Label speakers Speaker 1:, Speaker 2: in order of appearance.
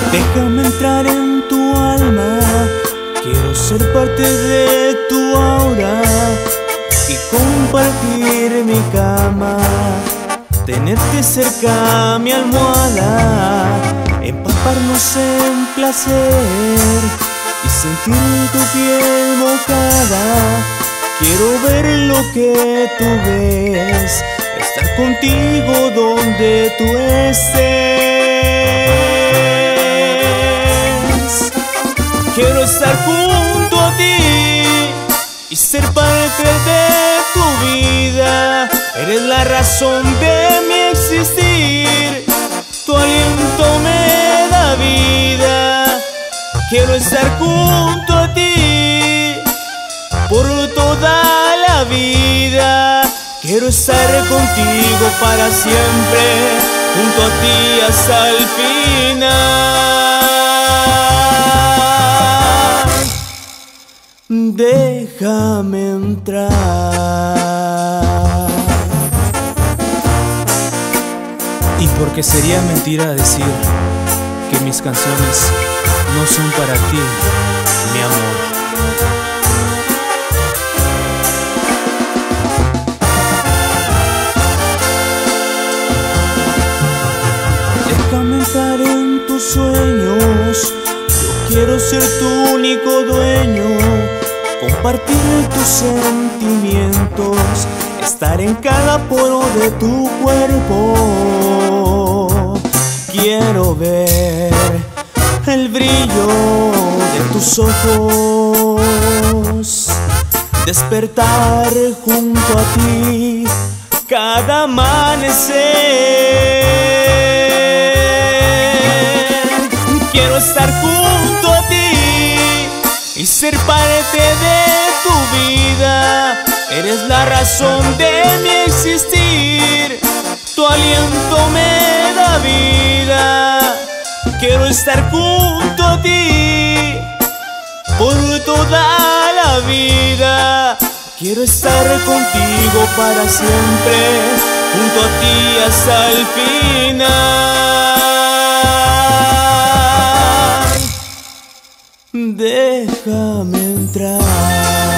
Speaker 1: Déjame entrar en tu alma, quiero ser parte de tu aura y compartir mi cama, tenerte cerca mi almohada, empaparnos en placer y sentir tu piel mojada. Quiero ver lo que tú ves, estar contigo donde tú estés. Quiero estar junto a ti y ser parte de tu vida. Eres la razón de mi existir, tu aliento me da vida. Quiero estar junto a ti por toda la vida. Quiero estar contigo para siempre, junto a ti hasta el final. Déjame entrar.
Speaker 2: Y porque sería mentira decir que mis canciones no son para ti, mi amor.
Speaker 1: Déjame entrar en tus sueños, yo quiero ser tu único dueño, compartir tus sentimientos, estar en cada poro de tu cuerpo. Quiero ver el brillo de tus ojos, despertar junto a ti cada amanecer. Quiero estar junto a ti y ser parte de tu vida. Eres la razón de mi existir, tu aliento me da vida. Quiero estar junto a ti por toda la vida. Quiero estar contigo para siempre, junto a ti hasta el final. Déjame entrar.